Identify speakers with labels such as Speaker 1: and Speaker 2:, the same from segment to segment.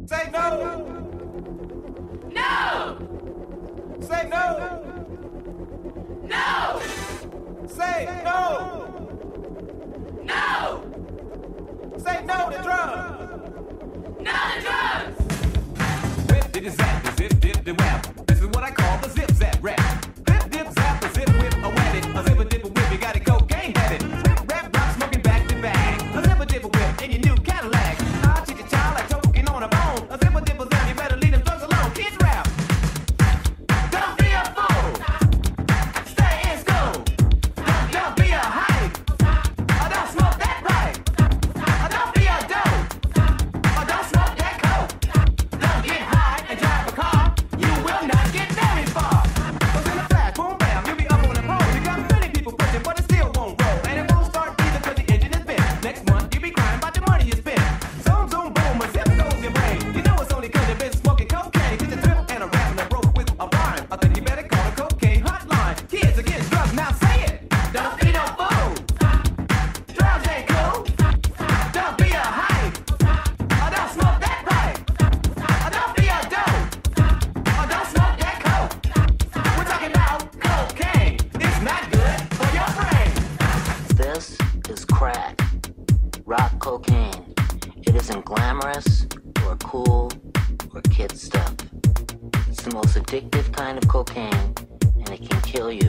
Speaker 1: Say no.
Speaker 2: No!
Speaker 1: Say no.
Speaker 2: No!
Speaker 1: Say no.
Speaker 2: No!
Speaker 1: Say no to drugs.
Speaker 2: No to drugs!
Speaker 1: Whip did zap, the zip dip the whap. This is what I call the zip zap rap. Zip dip zap, a zip whip, a wet it. A zip a dip a whip, you got a cocaine habit. Whip rap rock smoking back to back. A zip a dip a whip in your new Cadillac. I treat your child like choking on a bone. A zip a dip a zap, you better leave them drugs alone. Kids rap. Don't be a fool. Stay in school. Don't be a hype. Don't smoke that pipe. Don't be a dope. Don't smoke that coke. Don't get high and drive a car. You will not get very far. Cause in a flash, boom bam, you'll be up on the pole. You got many people pushing, but it still won't roll. And it won't start either cause the engine is bent. Next month, you'll be crying about the money you spent. Zoom, zoom, boom, a zip goes your brain. You know it's only cause you've been smoking cocaine. Just a trip and a rap and a broke with a rhyme. I think you better call a cocaine hotline. Kids against drugs, now say it. Don't be no fool. Drugs ain't cool. Don't be a hype. Don't smoke that pipe. Don't be a dope. Don't smoke that coke. We're talking about cocaine. It's not good for your brain.
Speaker 3: This is crack, rock cocaine. It isn't glamorous or cool or kid stuff. It's the most addictive kind of cocaine, and it can kill you.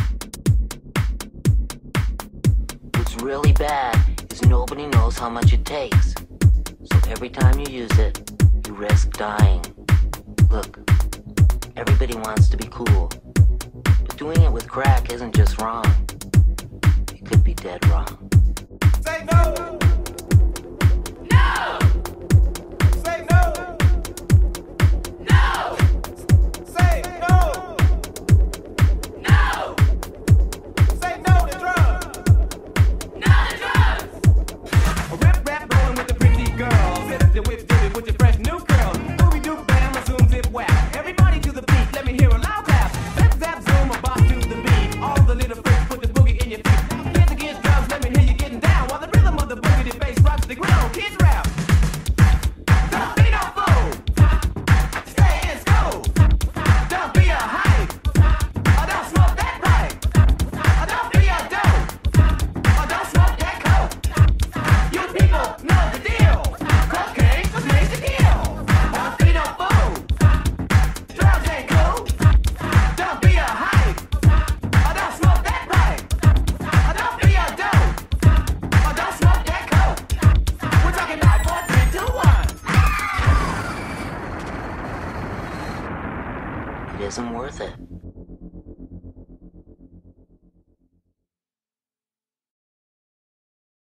Speaker 3: What's really bad is nobody knows how much it takes. So every time you use it, you risk dying. Look, everybody wants to be cool, but doing it with crack isn't just wrong. It could be dead wrong.
Speaker 1: Say no.
Speaker 2: No!
Speaker 1: Say no.
Speaker 2: No!
Speaker 1: Say no.
Speaker 2: No!
Speaker 1: Say no to drugs.
Speaker 2: No to drugs!
Speaker 1: A rip rap rolling with the pretty girls. Zip the whip dip it with your fresh new curls. Booby doop bam, a zoom zip whack. Everybody to the beat, let me hear a loud clap. Zip zap zoom, a bop to the beat. All the little freaks put the boogie in your feet. Kids against drugs, let me hear you getting down. While the rhythm of the boogie, the bass rocks the ground. Kids rap. Don't be no fool. Stay in school. Don't be a hype. Don't smoke that pipe. Don't be a dope. Don't smoke that coke. You people know the deal. Cocaine was made to kill. Don't be no fool. Drugs ain't cool. Don't be a hype. Don't smoke that pipe. Don't be a dope. Don't smoke that coke. We're talking 5, 4, 3, 2, 1.
Speaker 3: It isn't worth it.